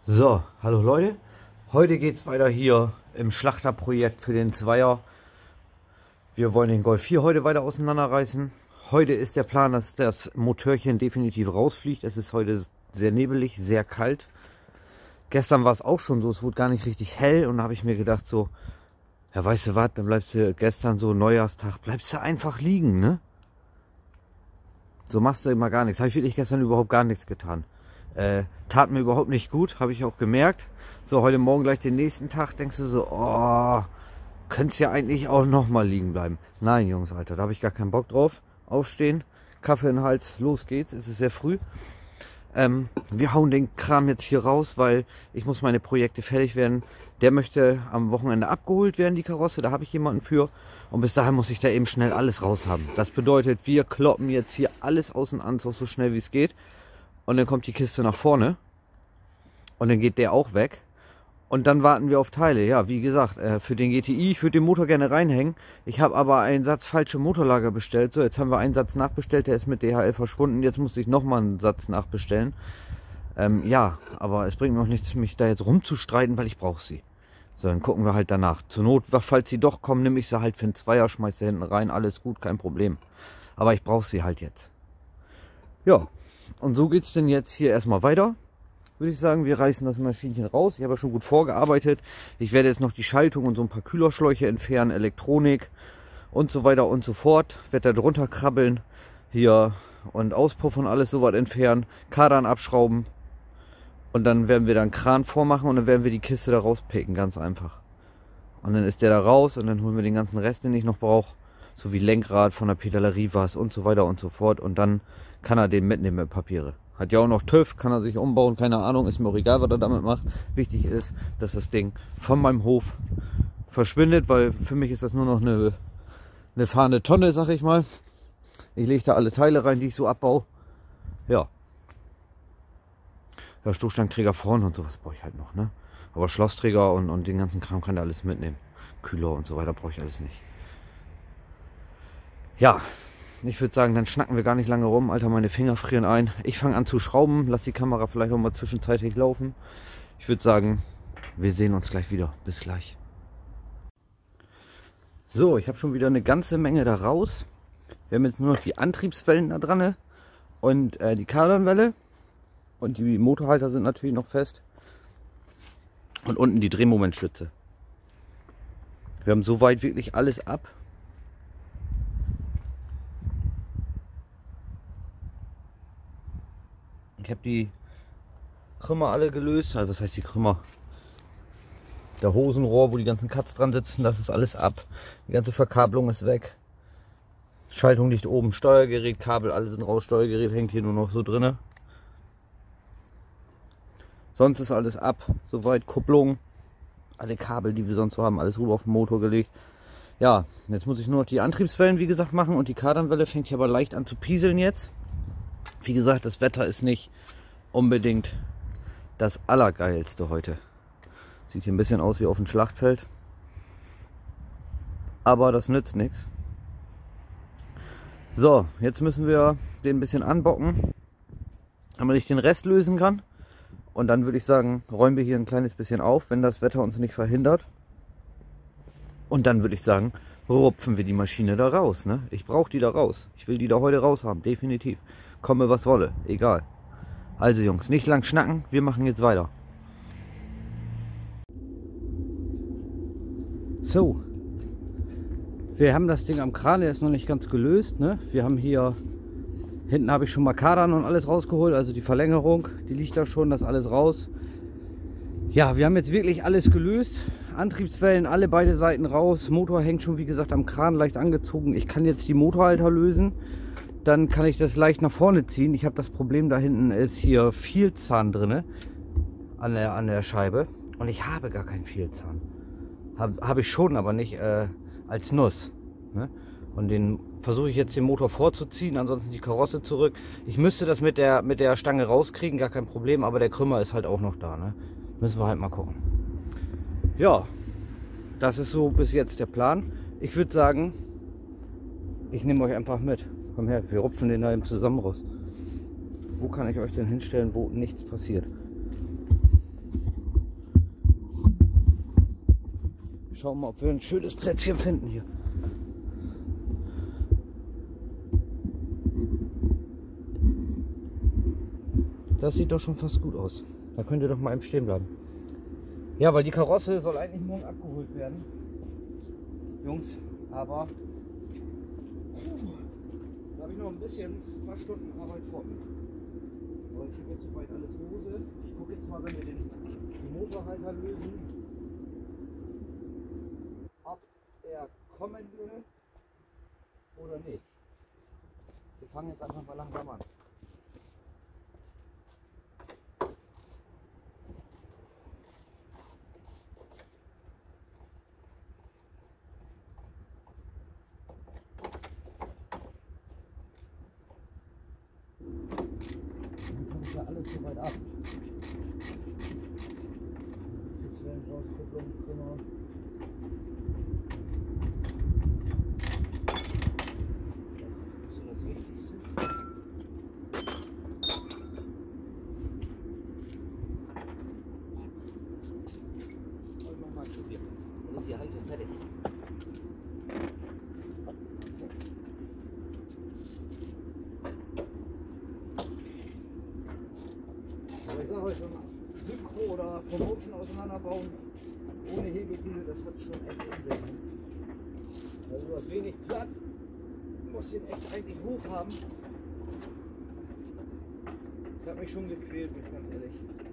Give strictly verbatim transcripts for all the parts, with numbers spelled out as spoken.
So, hallo Leute. Heute geht es weiter hier im Schlachterprojekt für den Zweier. Wir wollen den Golf vier heute weiter auseinanderreißen. Heute ist der Plan, dass das Motörchen definitiv rausfliegt. Es ist heute sehr nebelig, sehr kalt. Gestern war es auch schon so, es wurde gar nicht richtig hell und da habe ich mir gedacht so, ja weißt du was, dann bleibst du gestern so Neujahrstag, bleibst du einfach liegen, ne? So machst du immer gar nichts. Habe ich wirklich gestern überhaupt gar nichts getan. Äh, tat mir überhaupt nicht gut, habe ich auch gemerkt. So, heute Morgen gleich den nächsten Tag, denkst du so, oh, könntest ja eigentlich auch nochmal liegen bleiben. Nein, Jungs, Alter, da habe ich gar keinen Bock drauf. Aufstehen, Kaffee in den Hals, los geht's, es ist sehr früh. Ähm, wir hauen den Kram jetzt hier raus, weil ich muss meine Projekte fertig werden. Der möchte am Wochenende abgeholt werden, die Karosse, da habe ich jemanden für. Und bis dahin muss ich da eben schnell alles raus haben. Das bedeutet, wir kloppen jetzt hier alles aus dem Anzug so schnell wie es geht. Und dann kommt die Kiste nach vorne. Und dann geht der auch weg. Und dann warten wir auf Teile. Ja, wie gesagt, äh, für den G T I, ich würde den Motor gerne reinhängen. Ich habe aber einen Satz falsche Motorlager bestellt. So, jetzt haben wir einen Satz nachbestellt, der ist mit D H L verschwunden. Jetzt muss ich nochmal einen Satz nachbestellen. Ähm, ja, aber es bringt mir auch nichts, mich da jetzt rumzustreiten, weil ich brauche sie. So, dann gucken wir halt danach. Zur Not, falls sie doch kommen, nehme ich sie halt für einen Zweier, schmeiße hinten rein. Alles gut, kein Problem. Aber ich brauche sie halt jetzt. Ja, und so geht es denn jetzt hier erstmal weiter. Würde ich sagen, wir reißen das Maschinchen raus. Ich habe ja schon gut vorgearbeitet. Ich werde jetzt noch die Schaltung und so ein paar Kühlerschläuche entfernen, Elektronik und so weiter und so fort. Werde da drunter krabbeln hier und Auspuff und alles so was entfernen, Kardan abschrauben und dann werden wir da einen Kran vormachen und dann werden wir die Kiste da rauspicken, ganz einfach. Und dann ist der da raus und dann holen wir den ganzen Rest, den ich noch brauche, so wie Lenkrad von der Pedalerie was und so weiter und so fort und dann kann er den mitnehmen mit Papiere. Hat ja auch noch TÜV, kann er sich umbauen, keine Ahnung, ist mir auch egal, was er damit macht. Wichtig ist, dass das Ding von meinem Hof verschwindet, weil für mich ist das nur noch eine, eine fahrende Tonne, sag ich mal. Ich lege da alle Teile rein, die ich so abbaue. Ja. Ja, Stoßstangträger vorne und sowas brauche ich halt noch, ne? Aber Schlossträger und, und den ganzen Kram kann der alles mitnehmen. Kühler und so weiter brauche ich alles nicht. Ja. Ich würde sagen, dann schnacken wir gar nicht lange rum. Alter, meine Finger frieren ein. Ich fange an zu schrauben. Lass die Kamera vielleicht auch mal zwischenzeitlich laufen. Ich würde sagen, wir sehen uns gleich wieder. Bis gleich. So, ich habe schon wieder eine ganze Menge da raus. Wir haben jetzt nur noch die Antriebswellen da dran und äh, die Kardanwelle. Und die Motorhalter sind natürlich noch fest. Und unten die Drehmomentstütze. Wir haben soweit wirklich alles ab. Ich habe die Krümmer alle gelöst. Also was heißt die Krümmer? Der Hosenrohr, wo die ganzen Cuts dran sitzen, das ist alles ab. Die ganze Verkabelung ist weg. Schaltung liegt oben. Steuergerät, Kabel, alle sind raus. Steuergerät hängt hier nur noch so drinne. Sonst ist alles ab. Soweit Kupplung. Alle Kabel, die wir sonst so haben, alles rüber auf den Motor gelegt. Ja, jetzt muss ich nur noch die Antriebswellen, wie gesagt, machen. Und die Kardanwelle fängt hier aber leicht an zu pieseln jetzt. Wie gesagt, das Wetter ist nicht unbedingt das Allergeilste heute. Sieht hier ein bisschen aus wie auf dem Schlachtfeld. Aber das nützt nichts. So, jetzt müssen wir den ein bisschen anbocken, damit ich den Rest lösen kann. Und dann würde ich sagen, räumen wir hier ein kleines bisschen auf, wenn das Wetter uns nicht verhindert. Und dann würde ich sagen, rupfen wir die Maschine da raus. Ne? Ich brauche die da raus. Ich will die da heute raus haben, definitiv. Komme was wolle, egal. Also Jungs, nicht lang schnacken, wir machen jetzt weiter. So, wir haben das Ding am Kran, der ist noch nicht ganz gelöst. Ne? Wir haben hier, hinten habe ich schon mal Kardan und alles rausgeholt, also die Verlängerung, die liegt da schon, das alles raus. Ja, wir haben jetzt wirklich alles gelöst. Antriebswellen, alle beide Seiten raus. Motor hängt schon, wie gesagt, am Kran leicht angezogen. Ich kann jetzt die Motorhalter lösen. Dann kann ich das leicht nach vorne ziehen. Ich habe das Problem, da hinten ist hier Vielzahn drin an der, an der Scheibe. Und ich habe gar keinen Vielzahn. Habe hab ich schon, aber nicht äh, als Nuss. Ne? Und den versuche ich jetzt den Motor vorzuziehen, ansonsten die Karosse zurück. Ich müsste das mit der, mit der Stange rauskriegen, gar kein Problem. Aber der Krümmer ist halt auch noch da. Ne? Müssen wir halt mal gucken. Ja, das ist so bis jetzt der Plan. Ich würde sagen, ich nehme euch einfach mit. Komm her, wir rupfen den da eben zusammen raus. Wo kann ich euch denn hinstellen, wo nichts passiert? Schauen wir mal, ob wir ein schönes Plätzchen finden hier. Das sieht doch schon fast gut aus. Da könnt ihr doch mal im Stehen bleiben. Ja, weil die Karosse soll eigentlich morgen abgeholt werden. Jungs, aber puh, da habe ich noch ein bisschen, ein paar Stunden Arbeit vor mir. Aber ich habe jetzt soweit alles lose. Ich gucke jetzt mal, wenn wir den, den Motorhalter lösen, ob er kommen will oder nicht. Wir fangen jetzt einfach mal langsam an. Ja, alles so weit ab. Jetzt werden Rauskupplung, Krümmer. Das ist das Wichtigste. Und mach mal ein Stück hier. Dann ist die Heizung fertig. Ich sage euch, so ein Synchro oder Promotion auseinanderbauen ohne Hebebühne, das wird schon echt unsinnig. Also du hast wenig Platz, musst den echt eigentlich hoch haben. Das hat mich schon gequält, bin ich ganz ehrlich.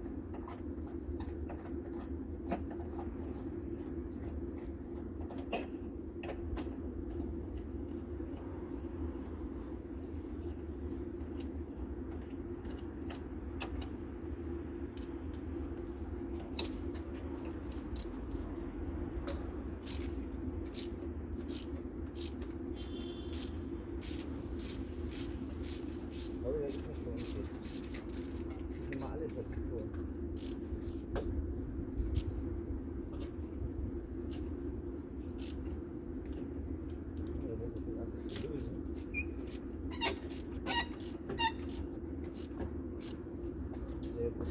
Aber das ist nicht für uns. Ich nehme mal alles dazu vor. Ja, das ist alles zu lösen. Sehr gut.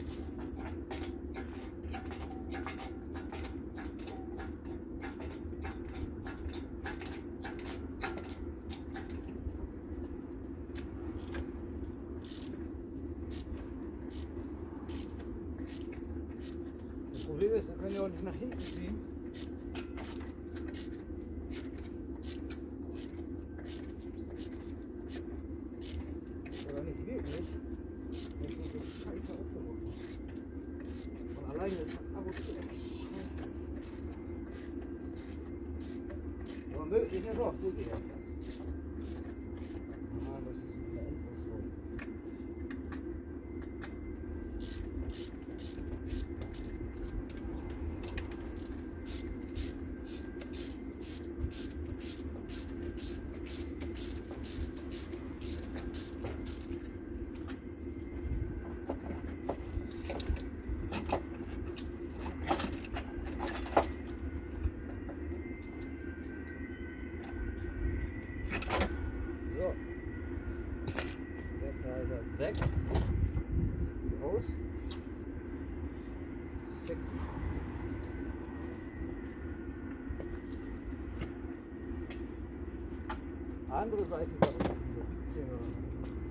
Das Problem ist, wir können ja auch nicht nach hinten ziehen. Oder nicht wirklich. Das ist so scheiße aufgewachsen. Und alleine ist das Abo echt scheiße. Aber möglich ja doch, seht ihr ja. Ah, das ist eine Endverschwörung. So, der Halter ist weg. Sieht gut aus. Sexy. Andere Seite ist aber siebzehn oder so.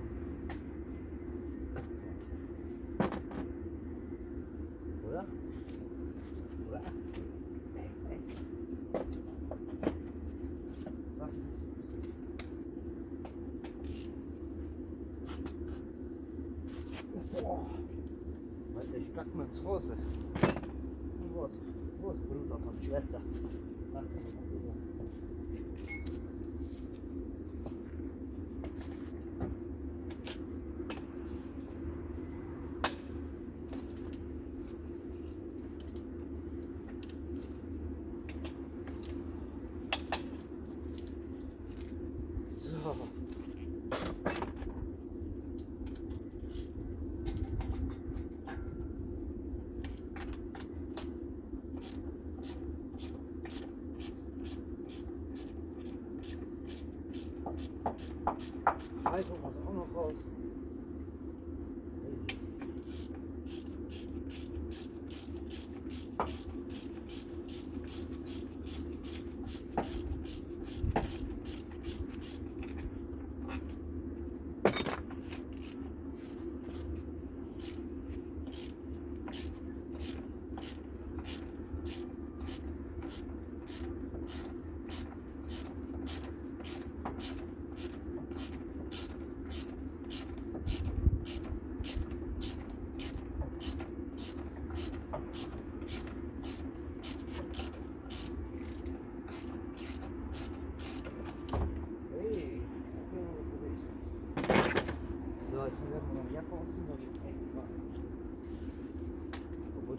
Oder? Oder? Ey, ey. Boah, weil ich kack mal ins Rose. Wo ist, wo ist Bruder von Schwester? Danke. So. Schaltung muss auch noch raus.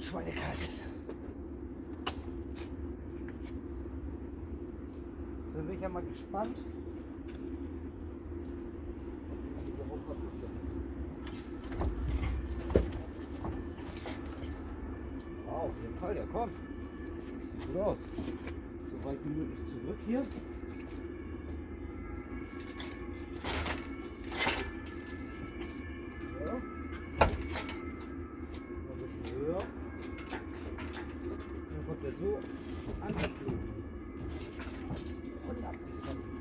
schweinekalt ist. So bin ich ja mal gespannt. Wow, auf jeden Fall, der kommt. Sieht gut aus. So weit wie möglich zurück hier. Ja. Noch ein bisschen höher. Dann kommt er so angeflogen. hundertachtzig Zentimeter.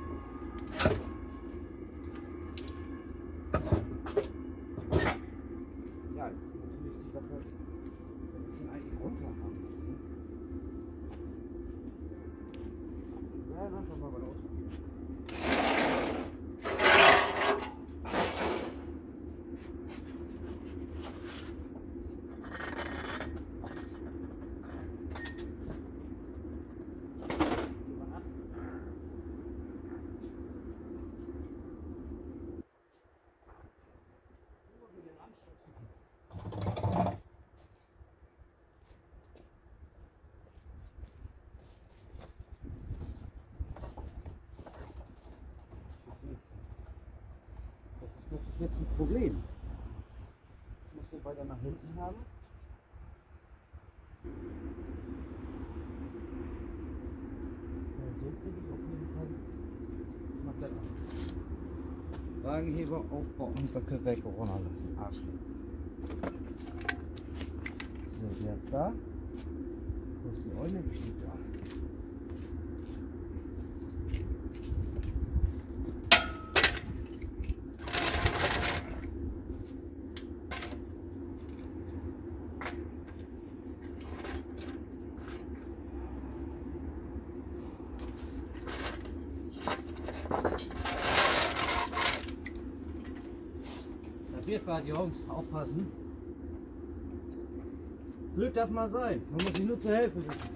Ja, jetzt ist natürlich die Sache, wir müssen eigentlich runter haben müssen. Ja, lass doch mal was aus. Das ist jetzt ein Problem. Ich muss den weiter nach hinten haben. Ja, so kriege ich auf jeden Fall. Ich mach das an. Wagenheber aufbauen, Böcke weg, runterlassen. Arschloch. So, der ist da. Wo ist die Eule? Die steht da. Bierfahrt, Jungs, aufpassen. Glück darf mal sein, man muss sich nur zu helfen wissen.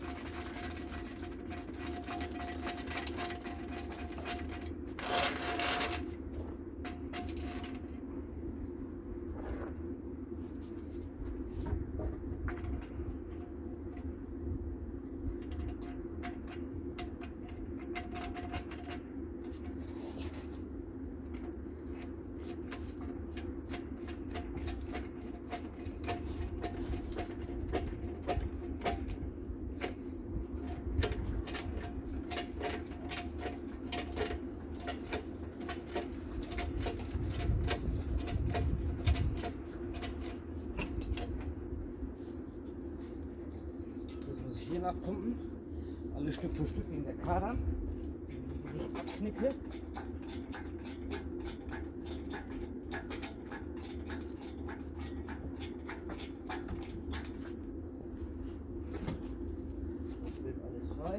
Hier nachpumpen, alle Stück für Stück in der Kadern, nicht abknicke. Das wird alles frei.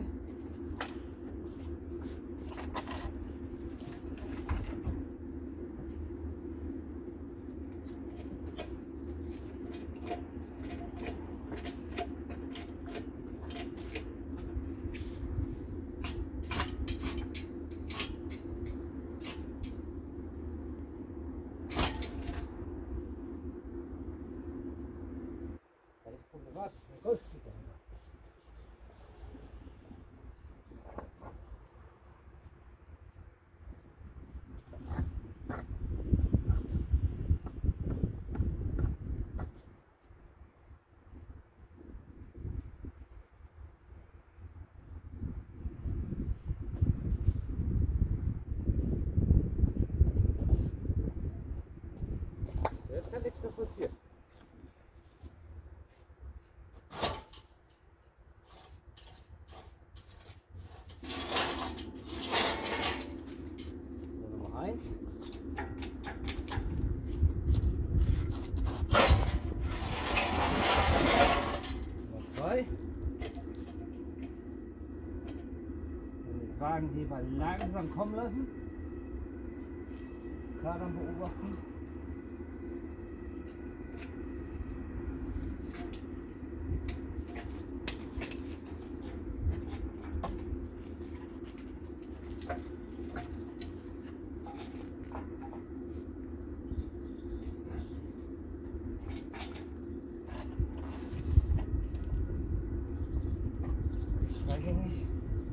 Was? Ein Golfsieger. Jetzt kann nichts mehr passieren. Eins. Nummer zwei. Den Wagenheber langsam kommen lassen. Kadern beobachten. ich nicht.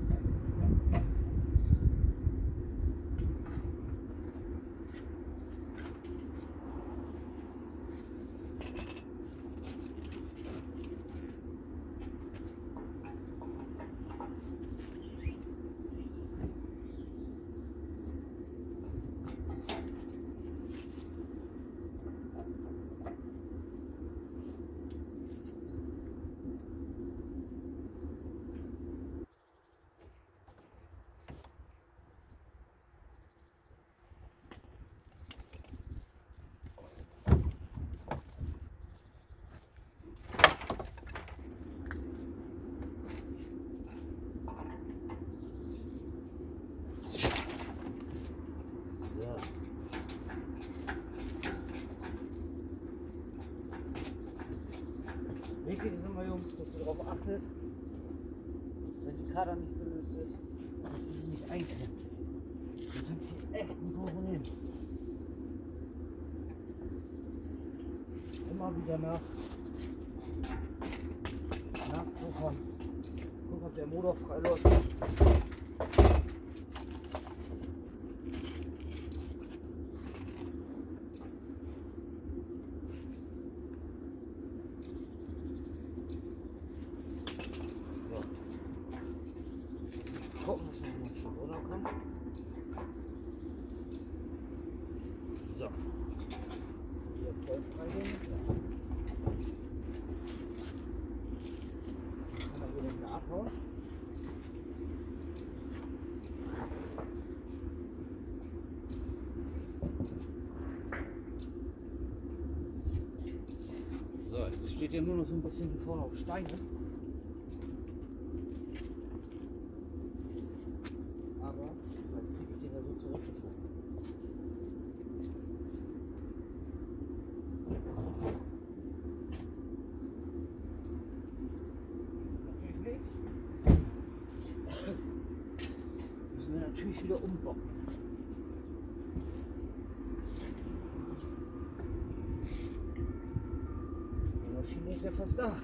Wichtig ist immer, Jungs, dass ihr darauf achtet, wenn die Kader nicht gelöst ist, dass ihr sie nicht einklemmt. Sonst habt ihr echt ein Problem. Immer wieder nach nachgucken. Gucken, ob der Motor frei läuft. Gucken, dass wir den Schuh runterkommen. So. Hier voll freigehen. Ja. Kann man hier wieder abhauen. So, jetzt steht hier nur noch so ein bisschen hier vorne auf Steine. Aber dann kriege ich den ja so zurückgeschoben. Natürlich nicht. Müssen wir natürlich wieder umbauen. Die Maschine ist ja fast da.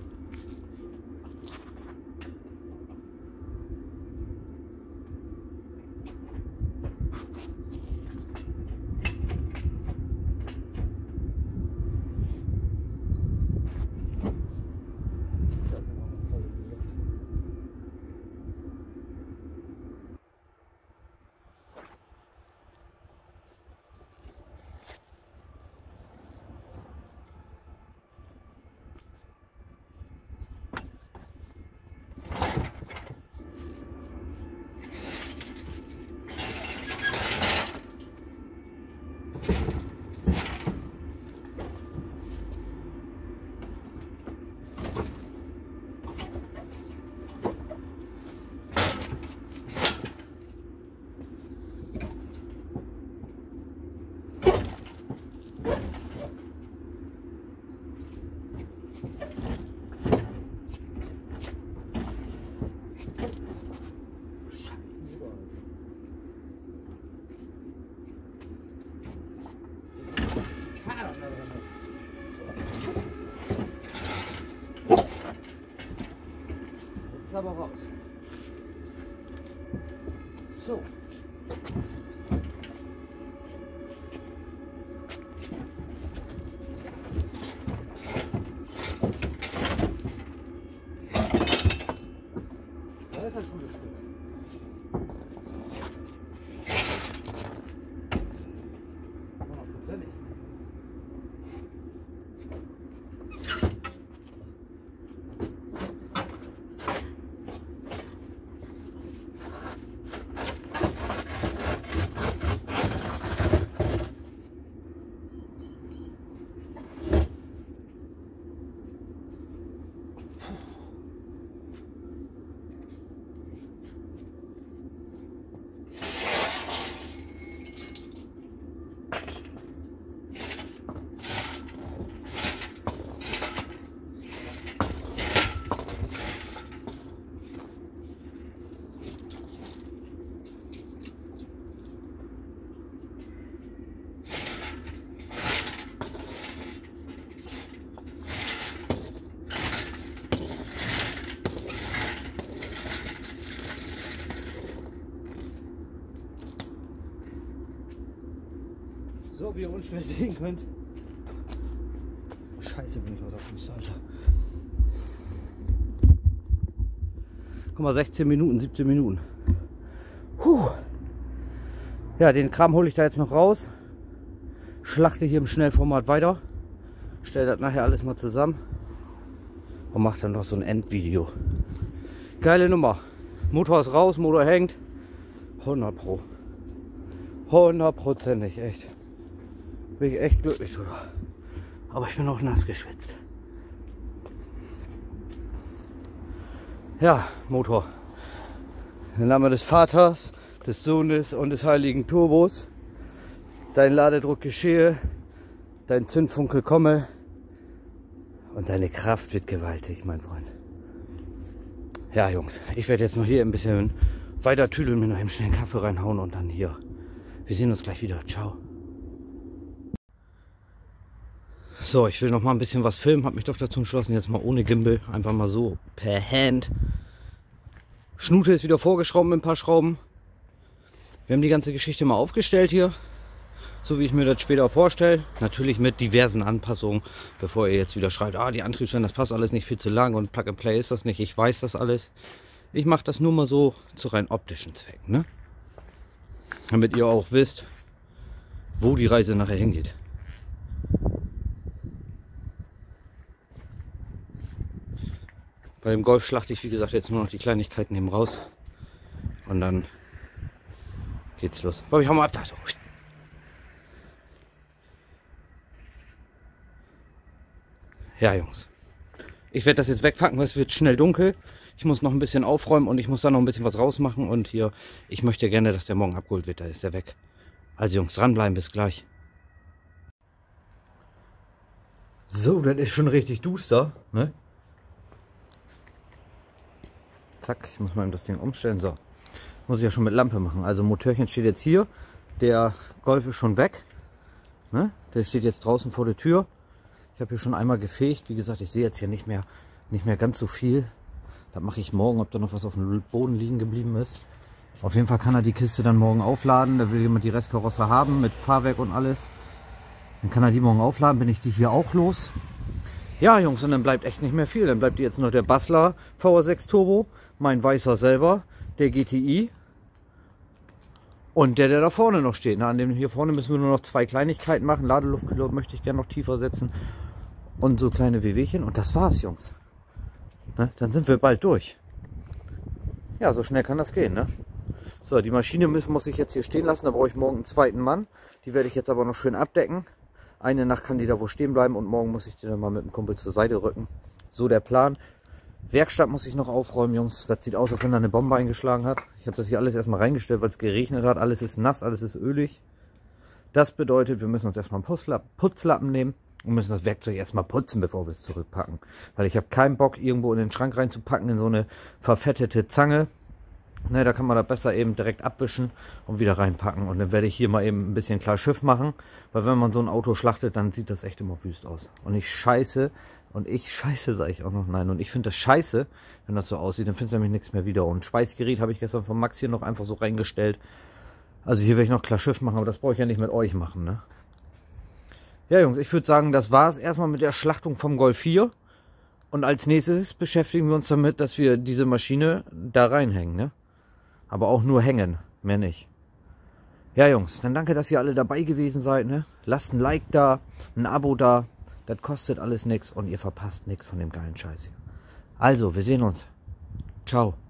Jetzt ist aber raus. So. Das ist ein gutes Stück. hundertprozentig. So, wie ihr unschwer sehen könnt. Scheiße, bin ich aus der Fuß, Alter. Guck mal, sechzehn Minuten, siebzehn Minuten. Puh. Ja, den Kram hole ich da jetzt noch raus. Schlachte hier im Schnellformat weiter. Stelle das nachher alles mal zusammen. Und mache dann noch so ein Endvideo. Geile Nummer. Motor ist raus, Motor hängt. hundert Pro. hundertprozentig, echt. Bin ich echt glücklich drüber. Aber ich bin auch nass geschwitzt. Ja, Motor. Im Namen des Vaters, des Sohnes und des heiligen Turbos. Dein Ladedruck geschehe, dein Zündfunke komme und deine Kraft wird gewaltig, mein Freund. Ja, Jungs, ich werde jetzt noch hier ein bisschen weiter tüdeln, mir noch einen schnellen Kaffee reinhauen und dann hier. Wir sehen uns gleich wieder. Ciao. So, ich will noch mal ein bisschen was filmen, habe mich doch dazu entschlossen, jetzt mal ohne Gimbal, einfach mal so per Hand. Schnute ist wieder vorgeschraubt mit ein paar Schrauben. Wir haben die ganze Geschichte mal aufgestellt hier, so wie ich mir das später vorstelle. Natürlich mit diversen Anpassungen, bevor ihr jetzt wieder schreibt, ah, die Antriebswellen, das passt alles nicht, viel zu lang und Plug and Play ist das nicht. Ich weiß das alles. Ich mache das nur mal so zu rein optischen Zwecken, ne? Damit ihr auch wisst, wo die Reise nachher hingeht. Bei dem Golf schlachte ich, wie gesagt, jetzt nur noch die Kleinigkeiten eben raus. Und dann geht's los. Aber ich hau mal ab da. Ja, Jungs. Ich werde das jetzt wegpacken, weil es wird schnell dunkel. Ich muss noch ein bisschen aufräumen und ich muss da noch ein bisschen was rausmachen. Und hier, ich möchte gerne, dass der morgen abgeholt wird. Da ist der weg. Also Jungs, dranbleiben, bis gleich. So, das ist schon richtig duster, ne? Zack, ich muss mal das Ding umstellen. So, muss ich ja schon mit Lampe machen. Also Motörchen steht jetzt hier. Der Golf ist schon weg. Ne? Der steht jetzt draußen vor der Tür. Ich habe hier schon einmal gefegt. Wie gesagt, ich sehe jetzt hier nicht mehr, nicht mehr ganz so viel. Das mache ich morgen, ob da noch was auf dem Boden liegen geblieben ist. Auf jeden Fall kann er die Kiste dann morgen aufladen. Da will jemand die Restkarosse haben mit Fahrwerk und alles. Dann kann er die morgen aufladen. Bin ich die hier auch los. Ja, Jungs, und dann bleibt echt nicht mehr viel. Dann bleibt jetzt noch der Basler V R sechs Turbo, mein weißer selber, der G T I und der, der da vorne noch steht. Na, an dem hier vorne müssen wir nur noch zwei Kleinigkeiten machen. Ladeluftkühler möchte ich gerne noch tiefer setzen und so kleine Wehwehchen. Und das war's, Jungs. Ne? Dann sind wir bald durch. Ja, so schnell kann das gehen, ne? So, die Maschine muss, muss ich jetzt hier stehen lassen. Da brauche ich morgen einen zweiten Mann. Die werde ich jetzt aber noch schön abdecken. Eine Nacht kann die da wohl stehen bleiben und morgen muss ich die dann mal mit dem Kumpel zur Seite rücken. So der Plan. Werkstatt muss ich noch aufräumen, Jungs. Das sieht aus, als wenn da eine Bombe eingeschlagen hat. Ich habe das hier alles erstmal reingestellt, weil es geregnet hat. Alles ist nass, alles ist ölig. Das bedeutet, wir müssen uns erstmal einen Putzlappen, Putzlappen nehmen und müssen das Werkzeug erstmal putzen, bevor wir es zurückpacken. Weil ich habe keinen Bock, irgendwo in den Schrank reinzupacken, in so eine verfettete Zange. Ne, da kann man das besser eben direkt abwischen und wieder reinpacken. Und dann werde ich hier mal eben ein bisschen klar Schiff machen. Weil wenn man so ein Auto schlachtet, dann sieht das echt immer wüst aus. Und ich scheiße, und ich scheiße, sage ich auch noch, nein. Und ich finde das scheiße, wenn das so aussieht, dann findest du nämlich nichts mehr wieder. Und Schweißgerät habe ich gestern von Max hier noch einfach so reingestellt. Also hier werde ich noch klar Schiff machen, aber das brauche ich ja nicht mit euch machen, ne? Ja, Jungs, ich würde sagen, das war es erstmal mit der Schlachtung vom Golf vier. Und als nächstes beschäftigen wir uns damit, dass wir diese Maschine da reinhängen, ne? Aber auch nur hängen, mehr nicht. Ja, Jungs, dann danke, dass ihr alle dabei gewesen seid, ne? Lasst ein Like da, ein Abo da. Das kostet alles nichts und ihr verpasst nichts von dem geilen Scheiß hier. Also, wir sehen uns. Ciao.